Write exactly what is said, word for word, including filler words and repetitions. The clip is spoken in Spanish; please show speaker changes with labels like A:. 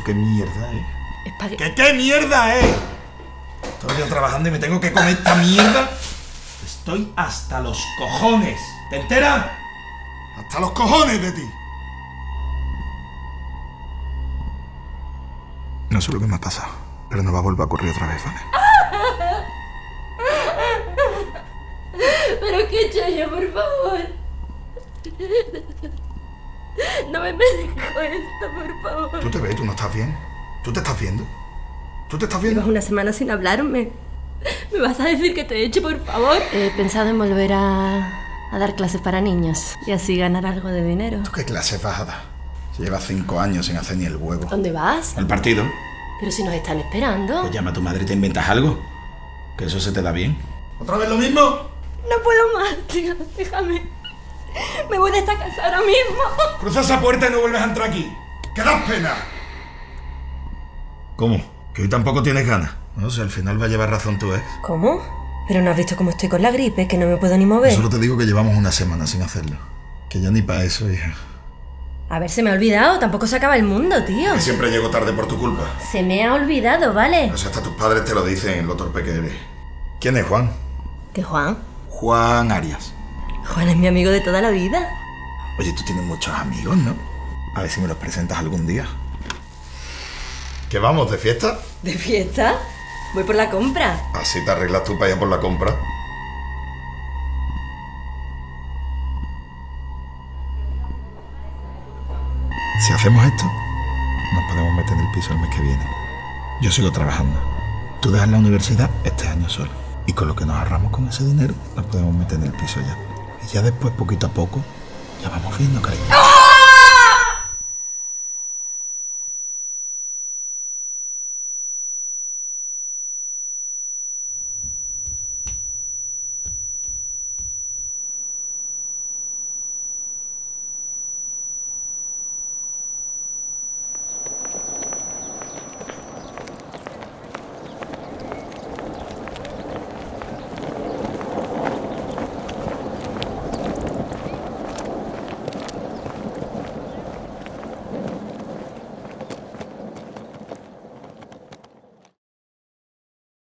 A: qué mierda es?
B: Espagueti.
A: ¿Qué qué mierda es? Estoy yo trabajando y me tengo que comer esta mierda. Estoy hasta los cojones. ¿Te enteras? Hasta los cojones de ti. No sé lo que me ha pasado, pero no va a volver a ocurrir otra vez, ¿vale?
B: Pero qué Chayo, por favor. No me merezco esto, por favor.
A: ¿Tú te ves? ¿Tú no estás bien? ¿Tú te estás viendo? ¿Tú te estás viendo?
B: Llevas una semana sin hablarme. ¿Me vas a decir que te he hecho, por favor? He pensado en volver a, a dar clases para niños y así ganar algo de dinero.
A: ¿Tú qué clase vas a dar? Si llevas cinco años sin hacer ni el huevo.
B: ¿Dónde vas?
A: ¿Al partido?
B: Pero si nos están esperando.
A: Pues llama a tu madre y te inventas algo. Que eso se te da bien. ¿Otra vez lo mismo?
B: No puedo más, tío. Déjame. Me voy de esta casa ahora mismo.
A: Cruza esa puerta y no vuelves a entrar aquí. ¡Que das pena! ¿Cómo? ¿Que hoy tampoco tienes ganas? No sé, al final va a llevar razón tu ex.
B: ¿Cómo? Pero no has visto cómo estoy con la gripe, que no me puedo ni mover.
A: Solo te digo que llevamos una semana sin hacerlo. Que ya ni para eso, hija.
B: A ver, se me ha olvidado. Tampoco se acaba el mundo, tío.
A: Que siempre llego tarde por tu culpa.
B: Se me ha olvidado, ¿vale?
A: No sé, hasta tus padres te lo dicen, lo torpe que eres. ¿Quién es Juan?
B: ¿Qué Juan?
A: Juan Arias.
B: Juan es mi amigo de toda la vida.
A: Oye, tú tienes muchos amigos, ¿no? A ver si me los presentas algún día. ¿Qué vamos, de fiesta?
B: ¿De fiesta? Voy por la compra.
A: Así te arreglas tú para ir por la compra. Si hacemos esto, nos podemos meter en el piso el mes que viene. Yo sigo trabajando. Tú dejas la universidad este año solo. Y con lo que nos ahorramos con ese dinero, nos podemos meter en el piso ya. Y ya después, poquito a poco, ya vamos viendo, cariño.